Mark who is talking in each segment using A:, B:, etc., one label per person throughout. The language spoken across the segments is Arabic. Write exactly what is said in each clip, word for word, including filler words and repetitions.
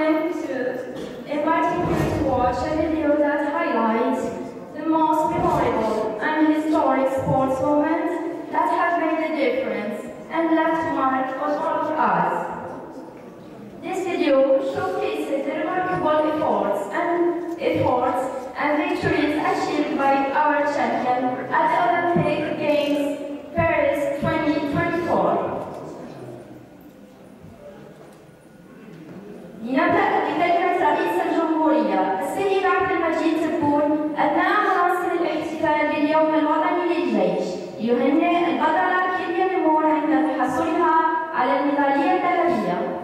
A: going to inviting you to watch a video that highlights the most memorable and historic sports moments that have made a difference and left a mark on all of us. This video showcases the remarkable efforts and efforts and victories achieved by our champion at the Olympic Games Paris twenty twenty-four. لنبدأ بكلمة رئيس الجمهورية السيد عبد المجيد تبون أثناء مراسم الاحتفال باليوم الوطني للجيش يهنئ البطلة كيليان مور عند تحصلها على الميدالية الذهبية.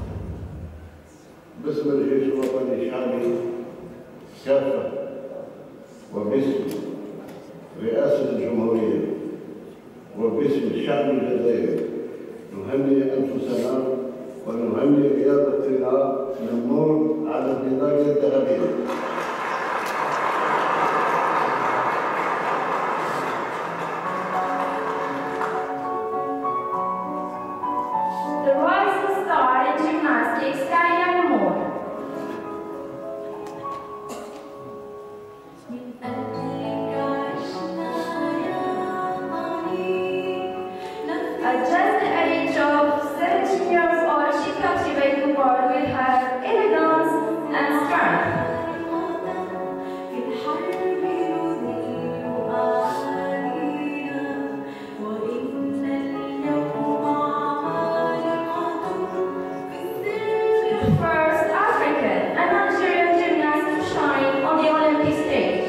B: باسم الجيش الوطني الشعبي كافة وباسم رئاسة الجمهورية وباسم الشعب الجزائري نهنئ أنفسنا ونهنئ رياضتنا للنور على الميدالية الذهبية.
A: The rising star in gymnastics, Kayaan Moore. At just the age of seventeen years old, she captivated the world with her elegance and strength. The first African and Nigerian gymnast to shine on the Olympic stage.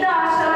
A: Nasha